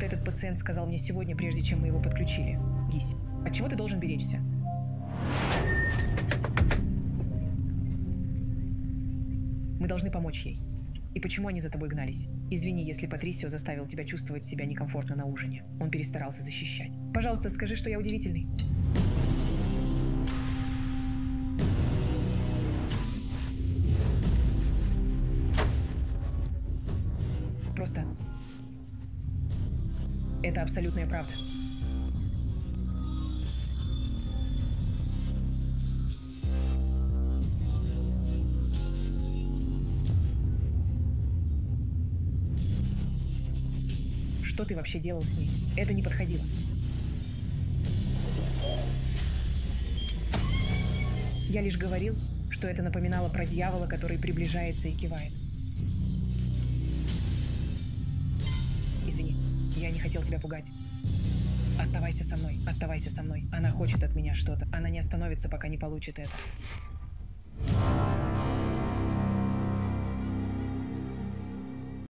этот пациент сказал мне сегодня, прежде чем мы его подключили. Гись, от чего ты должен беречься? Мы должны помочь ей. И почему они за тобой гнались? Извини, если Патрисио заставил тебя чувствовать себя некомфортно на ужине. Он перестарался защищать. Пожалуйста, скажи, что я удивительный. Просто... Это абсолютная правда. Что ты вообще делал с ней? Это не подходило. Я лишь говорил, что это напоминало про дьявола, который приближается и кивает. Извини, я не хотел тебя пугать. Оставайся со мной, оставайся со мной. Она хочет от меня что-то. Она не остановится, пока не получит это.